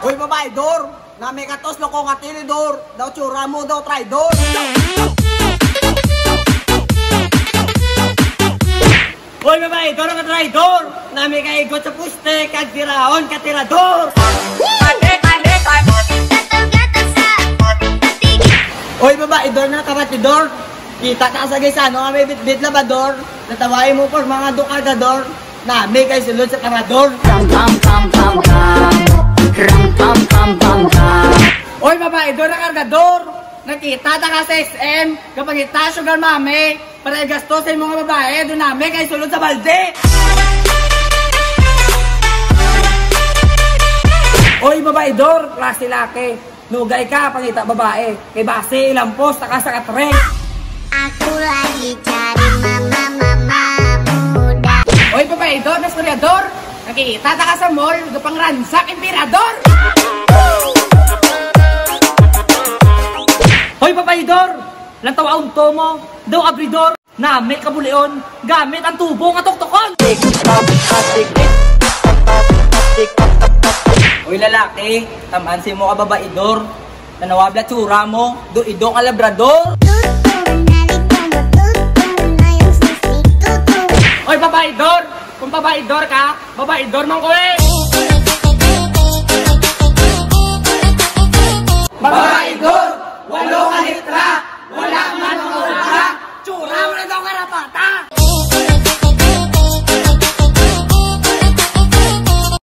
Uy, babae, Dor! Na may katos loko nga tinidor! Daw tsura mo daw, traidor! Uy, babae, Dor nga traidor! Na may kaigot sa puste, kag tiraon ka tirador! Uy, babae, Dor na karatidor! Kita ka sa gaysano nga may bitbit labador! Natawain mo por mga dukadador! Na may kay sulod sa karador! Oy, babae, doon na kargador. Nakita ta ka sa SM. Kapag kita sugar mami, para gastosin mga babae, doon namin kay sulod sa balde. Oy, babae, dor, klase laki. Nugay ka, pangita babae. Kay base, lampos, taka sa katre. Aku lagi cari mama muda. Oy, babae, dor, nasturyador. Nakita ta ka sa mall, gapang ransak, emperador. Hoy, papaidor! Lantawaon to mo, daw abridor, namit kabulion, gamit ang tubo nga tuktukon! Hoy, lalaki, tamansin mo ka babaidor, nanawabla tsura mo, do idong ka labrador! Hoy, babaidor! Kung babaidor ka, babaidor man ko eh!